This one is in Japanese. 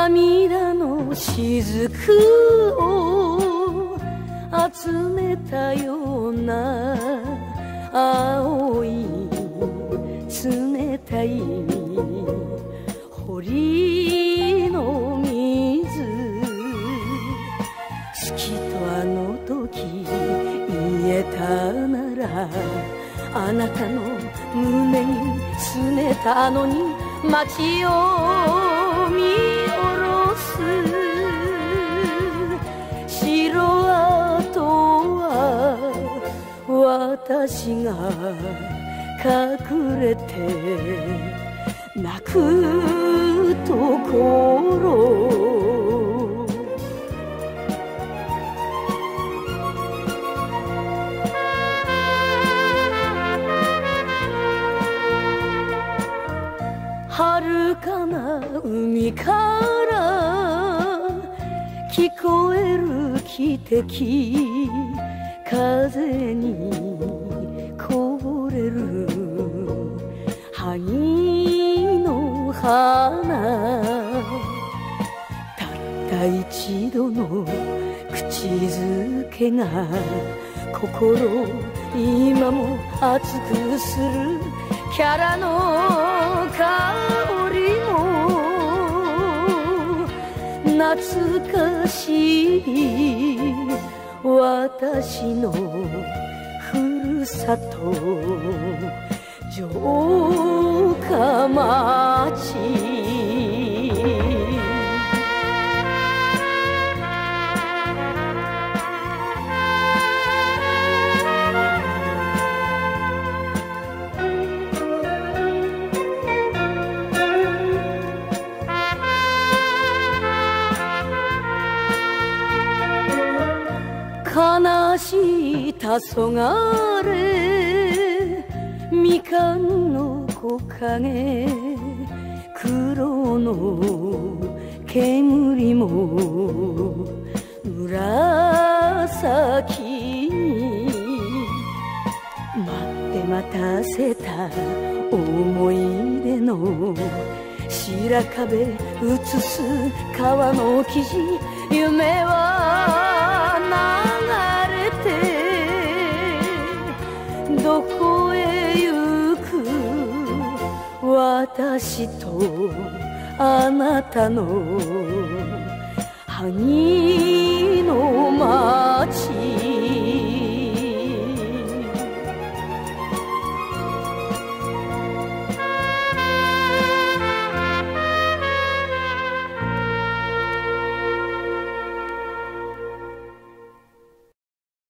涙の雫を集めたような青い冷たい堀の水、好きとあの時言えたなら、あなたの胸にすねたのに街を見下ろす城跡は私が隠れて泣くところ、遥かな海から聞こえる汽笛、風にこぼれる萩の花、たった一度の口づけが心を今も熱くする、キャラの香りも懐かしい、私のふるさと城下町。悲しい黄昏、みかんの木陰、黒の煙も紫に、待って待たせた思い出の白壁映す川の生地、夢は流れてどこへ行く、私とあなたの萩の町。